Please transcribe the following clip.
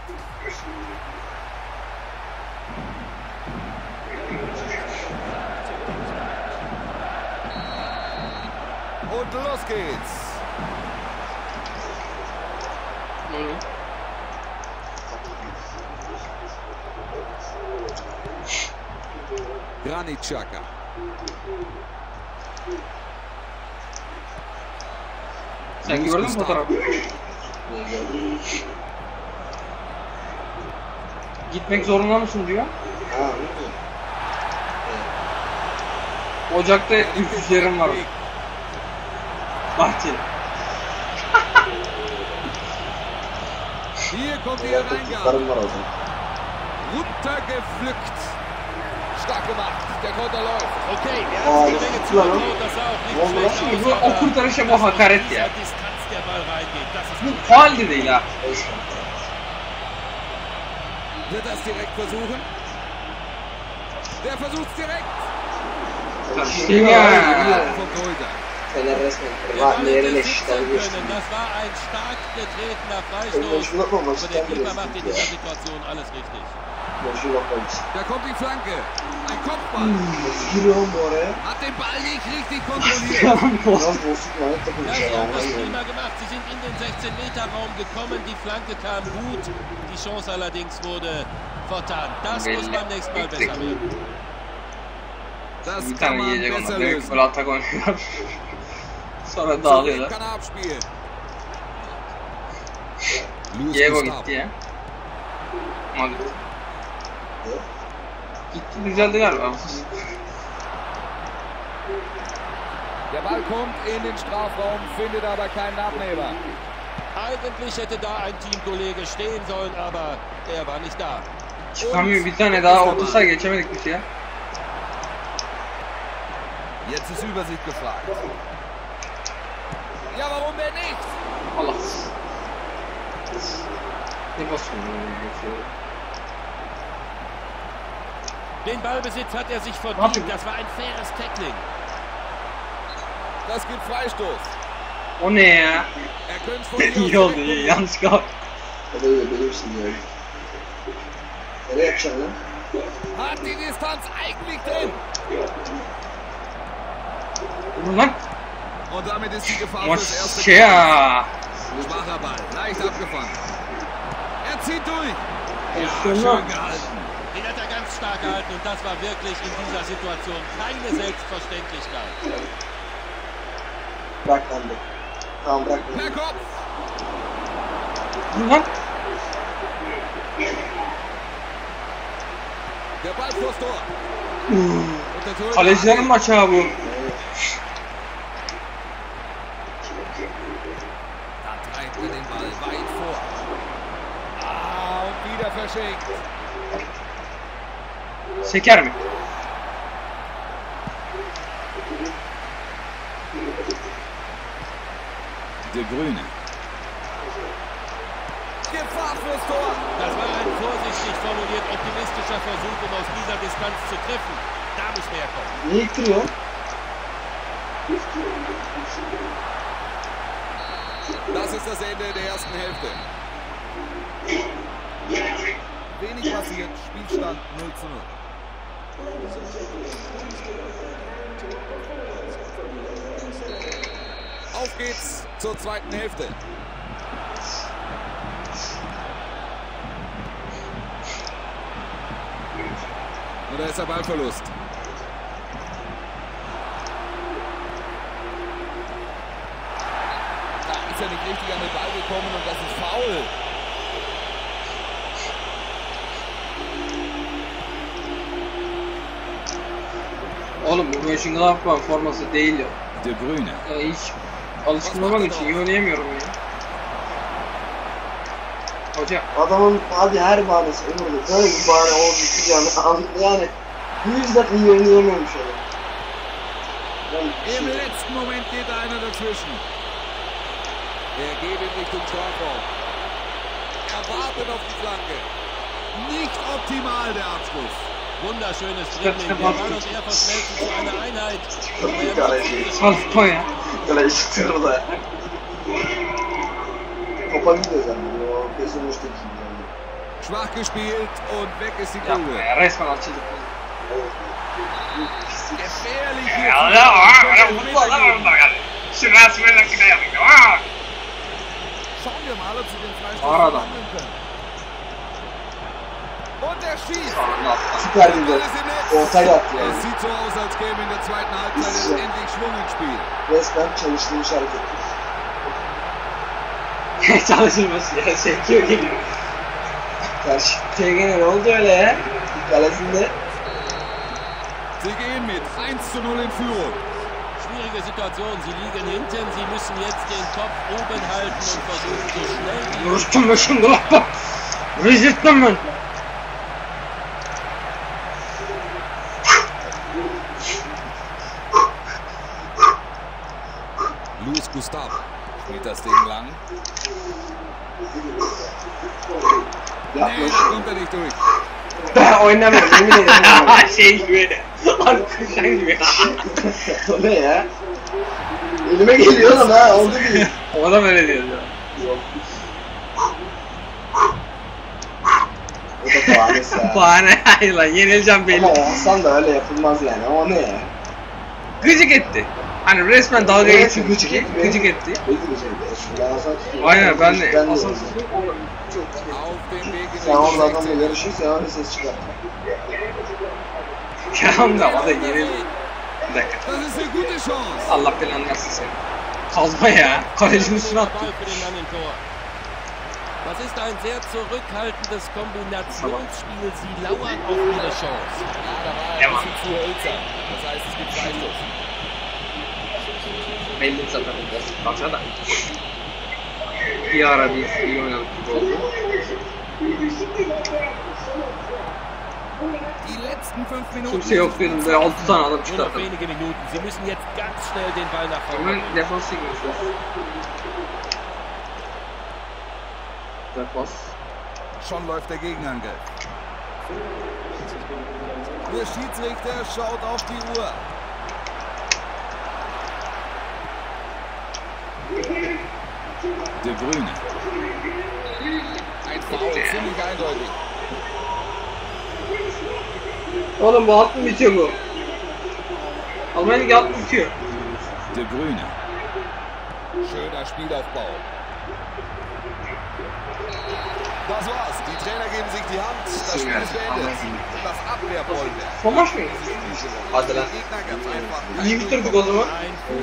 Und los geht's. Granit Xhaka. Sen gördün mü fotoğrafı? Gitmek zorunda mısın diyor. Ocak'ta üfüşlerim var. Bahçeli. Hier kommt die Reingabe. Runtergepflückt. Stark gemacht. Der Konter läuft. Okay, wir haben die Menge zugetraut, das sah auch nicht schlecht aus, Bu o kurtarışa bu hakaret ya. Distanz der Ball reingeht. Das ist Bu faul de değil ha. Wird das direkt versuchen? Der versucht's direkt. İşte ya. Vom Torhüter. Fener resmen Wir wollen Rahatlayarak das eşitler schützen geçti. können. Das war ein stark getretener Freistoß. Şunu yapma Aber der maçtan Keeper biraz macht in gitti dieser ya. Situation alles richtig. Şunu yapmak için. Da kommt die Flanke. Ein Kopfball. Nasıl giriyorum bu araya? Hat den Ball nicht richtig kontrolliert. Biraz bozuk lanet Ja, takılmış sie ya. haben das prima gemacht. Sie sind in den 16-Meter-Raum gekommen. Die Flanke kam gut. Die Chance allerdings wurde vertan. Das muss beim nächsten Mal besser werden. Das Bir kann tane man yiyecek besser onlar. Direkt lösen. böyle atak oynuyorlar. Sonra Zurück dağılıyorlar. kann er abspielen. Luis Diego Gustavo. gitti ya. Madrid. Gitti düzeldi galiba. Der Ball kommt in den Strafraum, findet aber keinen Abnehmer. Eigentlich hätte da ein Teamkollege stehen sollen, aber er war nicht da. Çıkamıyor, bir tane daha orta saha geçemedik biz ya. Jetzt ist Übersicht gefragt. Ja, warum denn nicht? Allah. Ne basıyor? Den Ballbesitz hat er sich verdient. Das war ein faires Tackling. Das gibt Freistoß. O ne ya? Er könnte von hier İyi aus oldu, direkt iyi. probieren. Yanlış kaldı. O da öyle bilirsin yani. Nereye yapacaksın lan? Hat die Distanz eigentlich drin. Vurun lan. Und damit ist die Gefahr Maç fürs erste şey ya. Schwacher Ball, leicht abgefangen. Er zieht durch. Pozisyonlar. Schön gehalten. Den hat er ganz stark gehalten und das war wirklich in dieser Situation keine Selbstverständlichkeit. Bırak lan de. Tamam bırak. Per Kopf. Vurun lan. Der Ball vors Tor. Und der Torhüter Kalecilerin maçı ha bu. Da treibt er den Ball weit vor. Und wieder verschenkt. Seker mi? De Bruyne. Gefahr fürs Tor. Das war ein vorsichtig formuliert optimistischer Versuch, um aus dieser Distanz zu treffen. Da muss mehr kommen. Niye ittiriyor? Das ist das Ende der ersten Hälfte. Wenig passiert, Spielstand 0:0. Auf geht's zur zweiten Hälfte. Und da ist der Ballverlust. Da ist er nicht richtig an den Ball gekommen und das ist faul. Oğlum bu Mönchengladbach forması değil ya. De Bruyne. Hiç alışkın olmak için iyi oynayamıyorum ya. Hoca. Adamın abi her bahanesi umurda. Böyle bir bahane oldu yani. Bu yüzden iyi oynayamıyormuş adam. Im letzten Moment geht einer dazwischen. Er geht in Richtung Strafraum. Er wartet auf die Flanke. Nicht optimal der Abschluss. Wunderschönes Dribbling. Der Ball und er verschmelzen zu einer Einheit. Salto ya. Böyle işitiyor da. Topa gidiyor zaten. O kesin uçtaki yani. Schwach gespielt und weg ist die Yapma Kugel. ya, resmen açıldık. Gefährlich hier. Ya bu adam onlar yani. Şu resmen akide yapıyor. Schauen wir mal, ob sie den Freistoß Arada. verwandeln können. Und er schießt. Süper bir gol. Alles im Netz. Ortaya attı yani. Es sieht so aus, als käme in der zweiten Halbzeit endlich Schwung ins Spiel. Resmen çalıştırmış hareket. Çalışılması ya, sekiyor geliyor. Karşı TG'ne ne oldu öyle ya? Kalesinde. Sie gehen mit 1:0 in Führung. Schwierige Situation. Sie liegen hinten. Sie müssen jetzt den Kopf oben halten und versuchen, so schnell wie Vuruştum ben şimdi bak. Rezilttim ben. Luis Gustavo spielt das Ding lang. Yapma Nee, da şunu. kommt er nicht durch. Ben oynamıyorum yemin ederim. Şey gibi. Arkadaşlar gibi. O ne ya? Elime geliyor lan ha oldu gibi. O da böyle diyor ya. O da bahanesi ya. Bahane hayır lan, yenileceğim belli. Ama Hasan da öyle yapılmaz yani. O ne ya? Gıcık etti. Hani resmen dalga Evet, geçiyor. gıcık etti. Gıcık etti. Ne diyeceğim ya? Şurada Hasan tutuyor. Aynen ben de. Ben de Asıl öyle. Auf dem Weg in Sen orada die adamla yarışıyorsun ya öyle ses çıkartma. Kerem de o da yenildi. Bir dakika. Das ist eine gute Chance. Allah belanı versin seni. Kazma ya. Kalecinin üstüne attı. Ball für den langen Tor. Das ist ein sehr zurückhaltendes Kombinationsspiel. Sie lauern auf ihre Chance. Ja, da war er ein bisschen zu hölzern. Das heißt, es gibt Freistoß. Belli zaten biraz. Baksana. Bir ara biz iyi oynadık gibi oldu. Die letzten 5 Minuten. Kimse yok dedim böyle 6 tane adam Nur noch çıkarttım. wenige Minuten. Sie müssen jetzt ganz schnell den Ball nach vorne Hemen bringen. defans çekmişler. Defans. Schon läuft der Gegenangriff. Der Schiedsrichter schaut auf die Uhr. De Bruyne. Ein Foul, ziemlich eindeutig. Oğlum bu alt mı bitiyor bu? Almanya'daki alt mı bitiyor? De Bruyne. Schöner Spielaufbau. Das war's. Die Trainer geben sich die Hand. Das Spiel ist beendet. Das Abwehrbollwerk. Son maç mıydı? Hadi lan. Gegner ganz einfach. İyi bitirdik o zaman. Ein